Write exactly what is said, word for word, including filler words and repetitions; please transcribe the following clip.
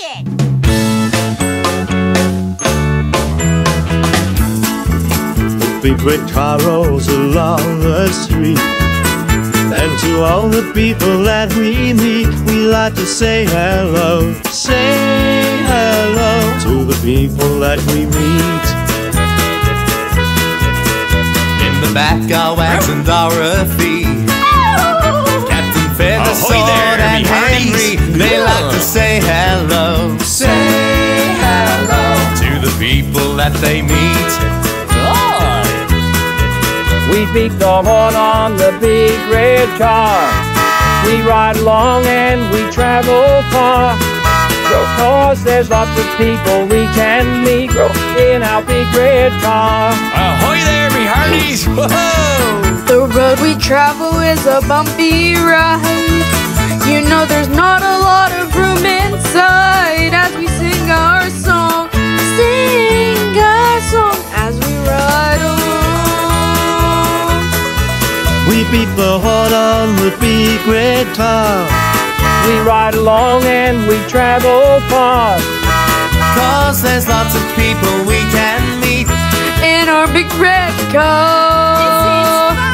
it! Big red car rolls along the street, and to all the people that we meet, we like to say hello. Say hello to the people that we meet. In the back are Wags and Dorothy, Captain Feathersword and Henry. They like to say hello. Say hello to the people that they meet. We beat the horn on the big red car. We ride along and we travel far. Cause there's lots of people we can meet in our big red car. Ahoy there, me hearties! Whoa! The road we travel is a bumpy ride. You know there's not a lot of room inside. As we sing our song, sing our song as we ride along. We beat the horn on the big red car. We ride along and we travel far. Cause there's lots of people we can meet in our big red car.